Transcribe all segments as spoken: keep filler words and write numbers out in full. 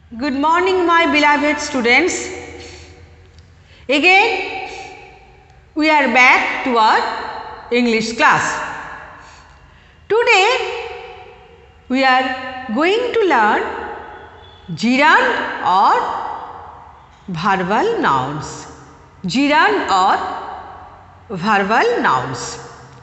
Good morning, my beloved students. Again, we are back to our English class. Today, we are going to learn gerund or verbal nouns. Gerund or verbal nouns.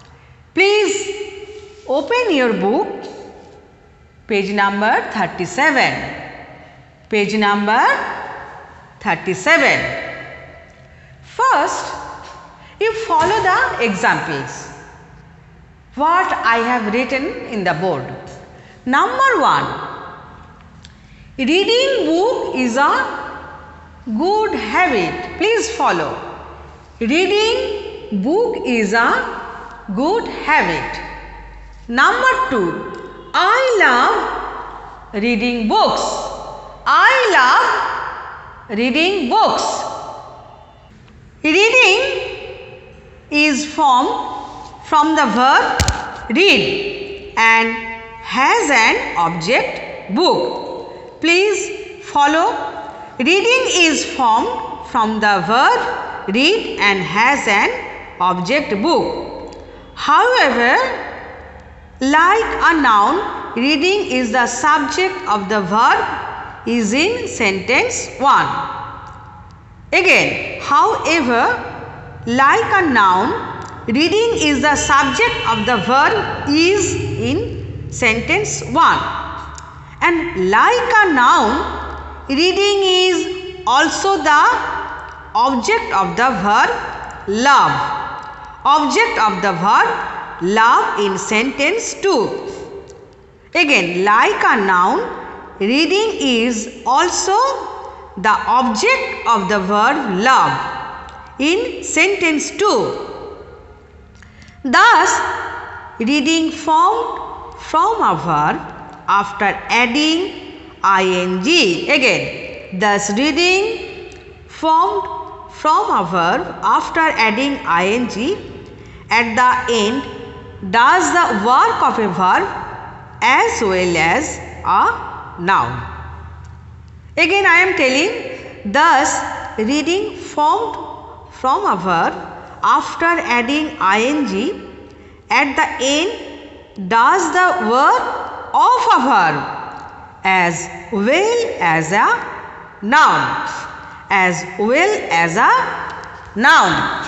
Please open your book, page number thirty-seven. Page number thirty-seven. First, you follow the examples. What I have written in the board. Number one. Reading book is a good habit. Please follow. Reading book is a good habit. Number two. I love reading books. I love reading books. Reading is formed from the verb read and has an object book. Please follow. Reading is formed from the verb read and has an object book. However, like a noun, reading is the subject of the verb is in sentence one. Again, however, like a noun, reading is the subject of the verb is in sentence one. And like a noun, reading is also the object of the verb love. Object of the verb love in sentence two. Again, like a noun, reading is also the object of the verb love in sentence two. Thus, reading formed from a verb after adding ing. Again, thus reading formed from a verb after adding ing at the end does the work of a verb as well as a noun. Again, I am telling, thus reading formed from a verb after adding ing at the end does the work of a verb as well as a noun. As well as a noun.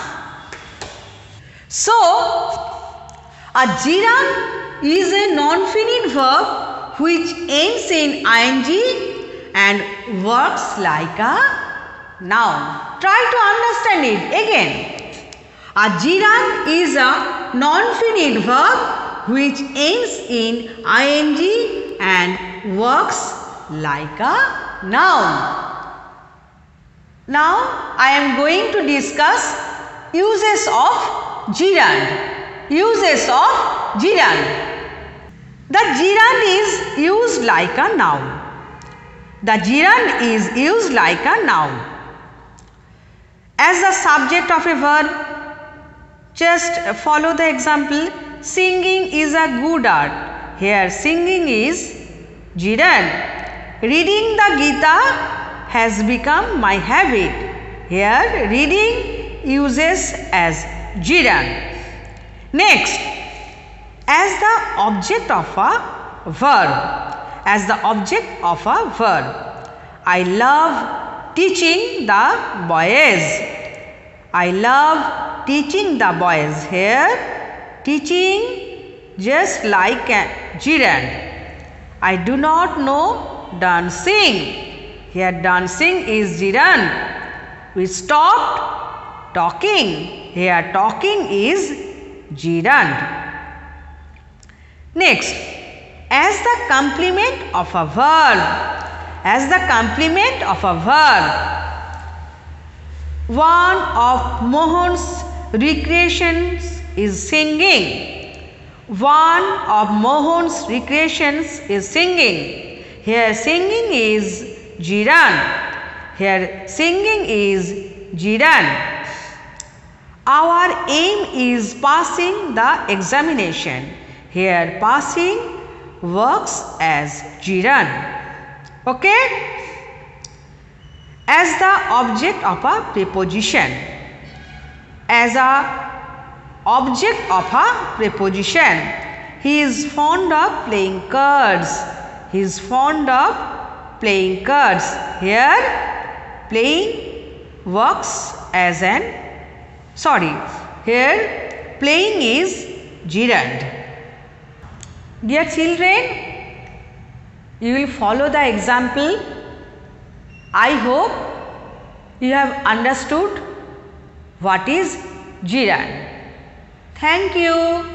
So, a gerund is a non-finite verb which ends in ing and works like a noun. Try to understand it again. A gerund is a non-finite verb which ends in ing and works like a noun. Now, I am going to discuss uses of gerund. Uses of gerund. The gerund is used like a noun. The gerund is used like a noun. As the subject of a verb, just follow the example. Singing is a good art. Here singing is gerund. Reading the Gita has become my habit. Here reading uses as gerund. Next, as the object of a verb. As the object of a verb. I love teaching the boys. I love teaching the boys. Here teaching just like a gerund. I do not know dancing. Here dancing is gerund. We stopped talking. Here talking is gerund. Next, as the complement of a verb, as the complement of a verb, one of Mohan's recreations is singing. One of Mohan's recreations is singing. Here singing is gerund. Here singing is gerund. Our aim is passing the examination. Here passing works as gerund. Okay. as the object of a preposition. As a object of a preposition. He is fond of playing cards. He is fond of playing cards. Here playing works as an, sorry, here playing is gerund. Dear children, you will follow the example. I hope you have understood what is gerund. Thank you.